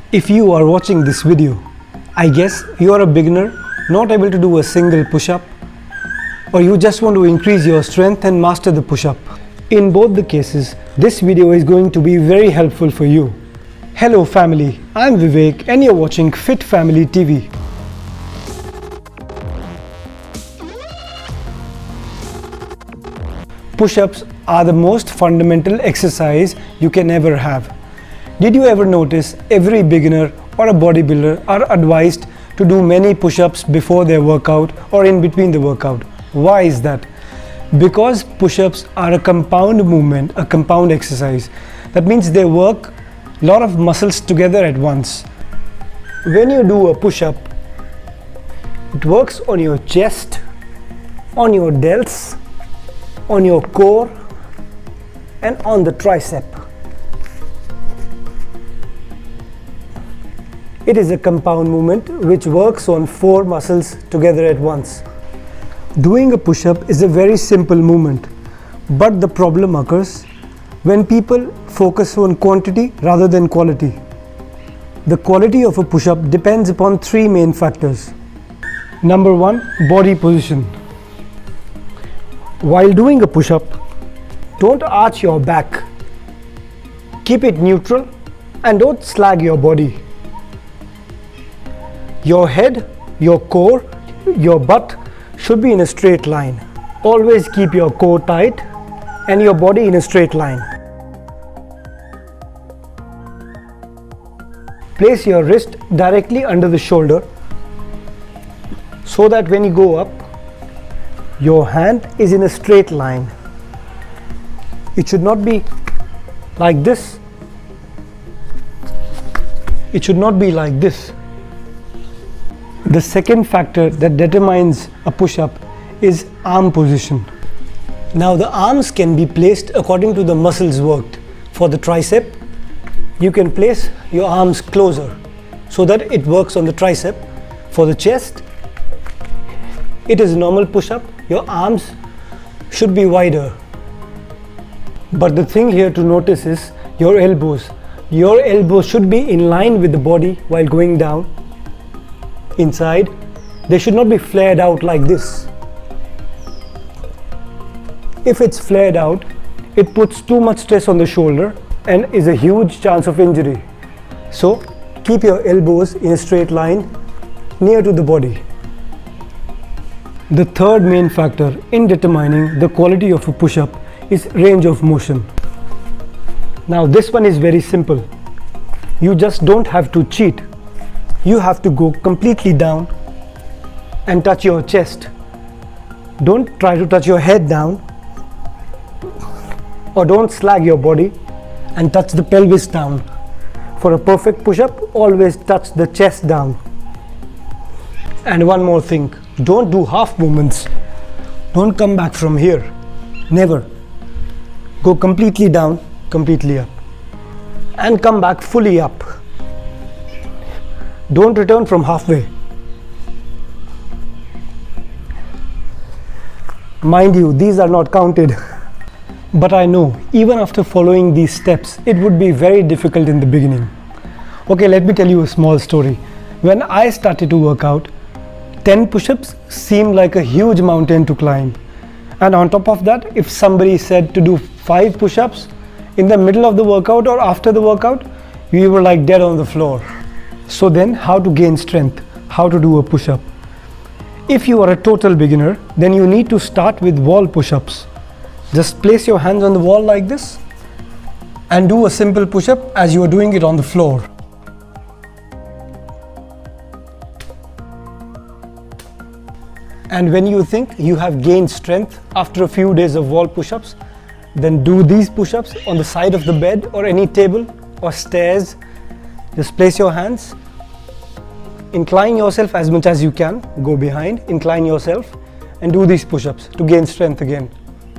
If you are watching this video, I guess you are a beginner, not able to do a single push-up, or you just want to increase your strength and master the push-up. In both the cases, this video is going to be very helpful for you. Hello family, I'm Vivek and you're watching Fit Family TV. Push-ups are the most fundamental exercise you can ever have. Did you ever notice every beginner or a bodybuilder are advised to do many push-ups before their workout or in between the workout? Why is that? Because push-ups are a compound movement, a compound exercise. That means they work a lot of muscles together at once. When you do a push-up, it works on your chest, on your delts, on your core and on the tricep. It is a compound movement which works on 4 muscles together at once. Doing a push-up is a very simple movement, but the problem occurs when people focus on quantity rather than quality. The quality of a push-up depends upon 3 main factors. Number 1, body position. While doing a push-up, don't arch your back. Keep it neutral and don't slag your body. Your head, your core, your butt should be in a straight line. Always keep your core tight and your body in a straight line. Place your wrist directly under the shoulder so that when you go up, your hand is in a straight line. It should not be like this. It should not be like this. The second factor that determines a push-up is arm position. Now the arms can be placed according to the muscles worked. For the tricep, you can place your arms closer so that it works on the tricep. For the chest, it is a normal push-up. Your arms should be wider. But the thing here to notice is your elbows. Your elbows should be in line with the body while going down. Inside, they should not be flared out like this. If it's flared out, it puts too much stress on the shoulder and is a huge chance of injury. So, keep your elbows in a straight line near to the body. The third main factor in determining the quality of a push-up is range of motion. Now this one is very simple. You just don't have to cheat. You have to go completely down and touch your chest. Don't try to touch your head down, or don't slag your body and touch the pelvis down. For a perfect push-up, always touch the chest down. And one more thing, don't do half movements. Don't come back from here. Never. Go completely down, completely up. And come back fully up. Don't return from halfway. Mind you, these are not counted. But I know, even after following these steps, it would be very difficult in the beginning. Okay, let me tell you a small story. When I started to work out, 10 push-ups seemed like a huge mountain to climb. And on top of that, if somebody said to do 5 push-ups in the middle of the workout or after the workout, we were like dead on the floor. So then, how to gain strength? How to do a push-up? If you are a total beginner, then you need to start with wall push-ups. Just place your hands on the wall like this and do a simple push-up as you are doing it on the floor. And when you think you have gained strength after a few days of wall push-ups, then do these push-ups on the side of the bed or any table or stairs. Just place your hands, incline yourself as much as you can, go behind, incline yourself and do these push-ups to gain strength again.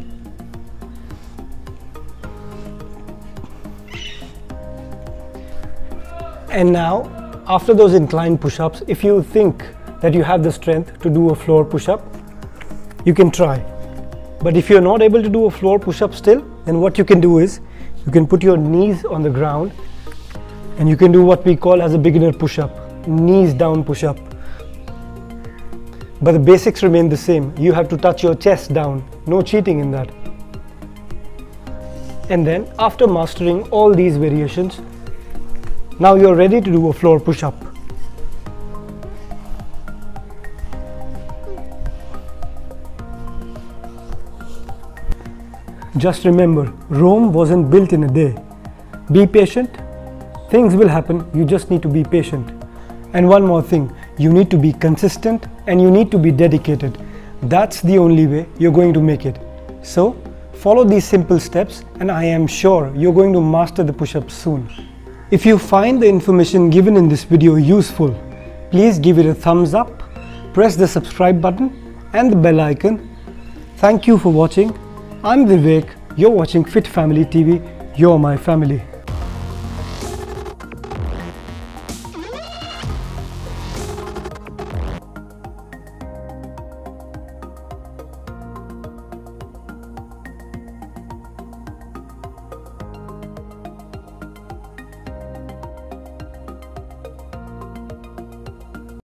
And now, after those inclined push-ups, if you think that you have the strength to do a floor push-up, you can try. But if you're not able to do a floor push-up still, then what you can do is, you can put your knees on the ground And you can do what we call as a beginner push-up, knees down push-up. But the basics remain the same. You have to touch your chest down, no cheating in that. And then after mastering all these variations, now you're ready to do a floor push-up. Just remember, Rome wasn't built in a day. Be patient. Things will happen. You just need to be patient. And one more thing, you need to be consistent and you need to be dedicated. That's the only way you're going to make it. So, follow these simple steps and I am sure you're going to master the push-ups soon. If you find the information given in this video useful, please give it a thumbs up, press the subscribe button and the bell icon. Thank you for watching. I'm Vivek. You're watching Fit Family TV. You're my family.